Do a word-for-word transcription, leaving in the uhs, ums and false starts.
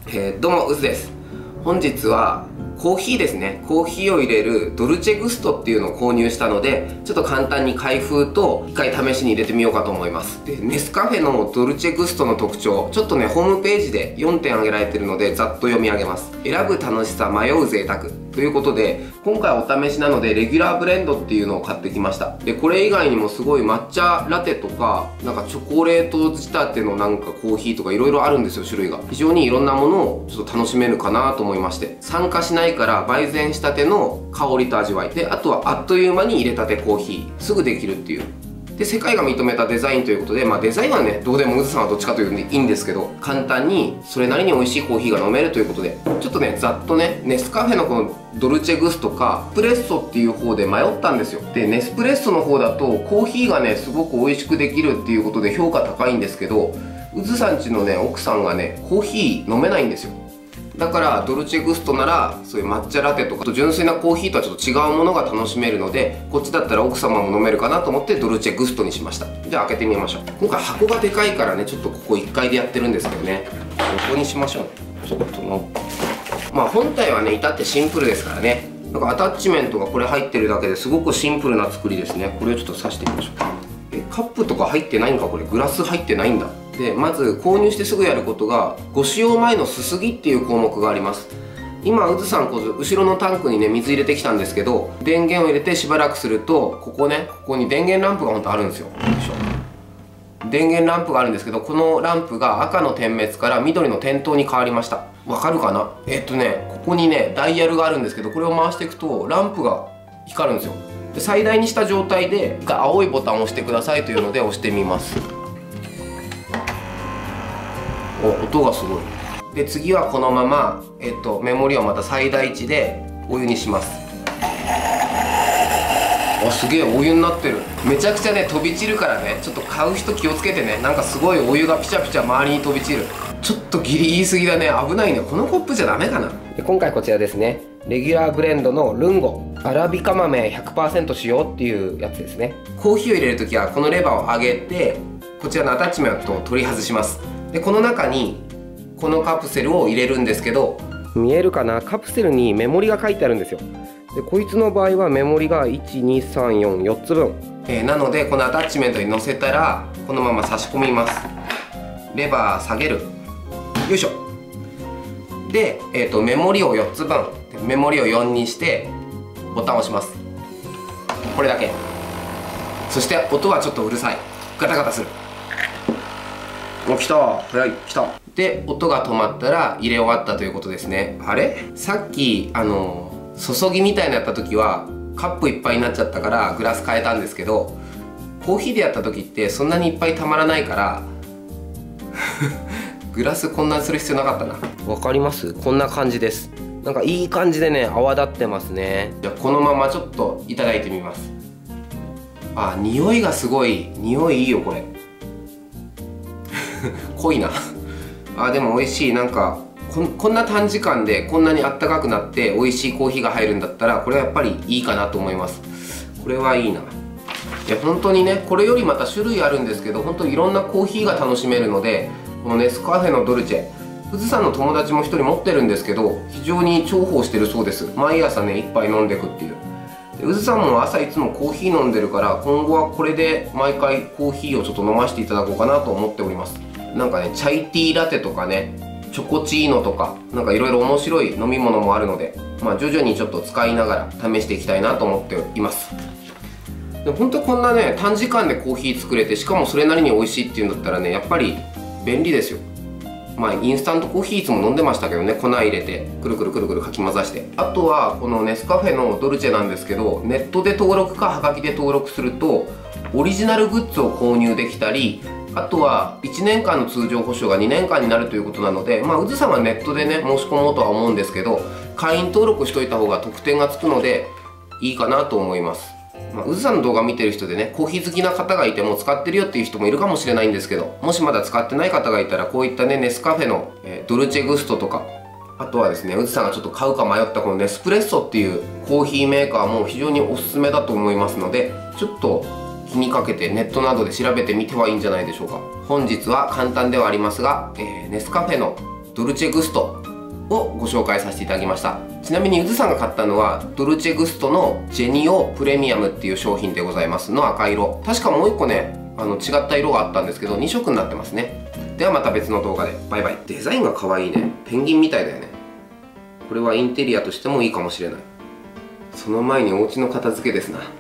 えー、どうも、うずです。本日はコーヒーですね。コーヒーを入れるドルチェグストっていうのを購入したので、ちょっと簡単に開封と一回試しに入れてみようかと思います。で、ネスカフェのドルチェグストの特徴、ちょっとね、ホームページでよんてん挙げられてるので、ざっと読み上げます。選ぶ楽しさ、迷う贅沢。ということで、今回お試しなので、レギュラーブレンドっていうのを買ってきました。で、これ以外にもすごい抹茶ラテとか、なんかチョコレート仕立てのなんかコーヒーとかいろいろあるんですよ、種類が。非常にいろんなものをちょっと楽しめるかなと思いまして。酸化しないから焙煎したての香りと味わい。で、あとはあっという間に入れたてコーヒー。すぐできるっていう。で、世界が認めたデザインということで、まあデザインはね、どうでもうずさんはどっちかというといいんですけど、簡単にそれなりに美味しいコーヒーが飲めるということで、ちょっとね、ざっとね、ネスカフェのこのドルチェグストか、エスプレッソっていう方で迷ったんですよ。で、ネスプレッソの方だと、コーヒーがね、すごく美味しくできるっていうことで評価高いんですけど、うずさんちのね、奥さんがね、コーヒー飲めないんですよ。だからドルチェグストならそういう抹茶ラテとか純粋なコーヒーとはちょっと違うものが楽しめるので、こっちだったら奥様も飲めるかなと思ってドルチェグストにしました。じゃあ開けてみましょう。今回箱がでかいからね、ちょっとここいっかいでやってるんですけどね、ここにしましょう。ちょっとのまあ本体はね至ってシンプルですからね。なんかアタッチメントがこれ入ってるだけですごくシンプルな作りですね。これをちょっと挿してみましょう。えカップとか入ってないんか、これグラス入ってないんだ。で、まず購入してすぐやることが、ご使用前のすすぎっていう項目があります。今うずさんこそ後ろのタンクにね水入れてきたんですけど、電源を入れてしばらくすると、ここね、ここに電源ランプが本当あるんですよ。よいしょ。電源ランプがあるんですけど、このランプが赤の点滅から緑の点灯に変わりました。わかるかな。えっとねここにねダイヤルがあるんですけど、これを回していくとランプが光るんですよ。で、最大にした状態で青いボタンを押してくださいというので押してみます。お、音がすごい。で、次はこのまま、えっと、メモリをまた最大値でお湯にします。あ、すげえお湯になってる。めちゃくちゃね飛び散るからね、ちょっと買う人気をつけてね。なんかすごいお湯がピチャピチャ周りに飛び散る。ちょっとギリ言い過ぎだね、危ないね。このコップじゃダメかな。で、今回こちらですね、レギュラーブレンドのルンゴアラビカ豆 ひゃくパーセント 使用っていうやつですね。コーヒーを入れるときはこのレバーを上げて、こちらのアタッチメントを取り外します。で、この中にこのカプセルを入れるんですけど、見えるかな、カプセルにメモリが書いてあるんですよ。で、こいつの場合はメモリがいちにさんよんよっつぶん、えー、なのでこのアタッチメントに乗せたらこのまま差し込みます。レバー下げる、よいしょ。で、えーとメモリをよっつぶん、メモリをよんにしてボタンを押します。これだけ。そして音はちょっとうるさい、ガタガタする。お、来た、早い、来た。で、音が止まったら入れ終わったということですね。あれ、さっきあの注ぎみたいなやった時はカップいっぱいになっちゃったからグラス変えたんですけど、コーヒーでやった時ってそんなにいっぱいたまらないからグラスこんなにする必要なかったな。わかります？こんな感じです。なんかいい感じでね泡立ってますね。じゃあこのままちょっといただいてみます。あ、匂いがすごい。匂いいいよこれ濃いなあ、でも美味しい。なんかこん、こんな短時間でこんなにあったかくなって美味しいコーヒーが入るんだったら、これはやっぱりいいかなと思います。これはいいな。いや本当にね、これよりまた種類あるんですけど、本当にいろんなコーヒーが楽しめるので、このネスカフェのドルチェ、うずさんの友達も一人持ってるんですけど、非常に重宝してるそうです。毎朝ね一杯飲んでいくっていう。で、うずさんも朝いつもコーヒー飲んでるから、今後はこれで毎回コーヒーをちょっと飲ませていただこうかなと思っております。なんかね、チャイティーラテとかね、チョコチーノとか、なんかいろいろ面白い飲み物もあるので、まあ徐々にちょっと使いながら試していきたいなと思っています。で、ほんとこんなね短時間でコーヒー作れて、しかもそれなりに美味しいっていうんだったらね、やっぱり便利ですよ。まあインスタントコーヒーいつも飲んでましたけどね、粉入れてくるくるくるくるかき混ざして。あとはこのネスカフェのドルチェなんですけど、ネットで登録かはがきで登録するとオリジナルグッズを購入できたり、あとはいちねんかんの通常保証がにねんかんになるということなので、まあうずさんはネットでね申し込もうとは思うんですけど、会員登録しといた方が特典がつくのでいいかなと思います。まあ、うずさんの動画見てる人でね、コーヒー好きな方がいても使ってるよっていう人もいるかもしれないんですけど、もしまだ使ってない方がいたら、こういったねネスカフェの、えー、ドルチェグストとか、あとはですね、うずさんがちょっと買うか迷ったこのネスプレッソっていうコーヒーメーカーも非常におすすめだと思いますので、ちょっと気にかけてネットなどで調べてみてはいいんじゃないでしょうか。本日は簡単ではありますが、えー、ネスカフェのドドルチェグストをご紹介させていただきました。ちなみにゆずさんが買ったのはドルチェグストのジェニオプレミアムっていう商品でございますの赤色。確かもういっこね、あの違った色があったんですけどに色になってますね。ではまた別の動画で。バイバイ。デザインが可愛いね。ペンギンみたいだよね。これはインテリアとしてもいいかもしれない。その前にお家の片付けですな。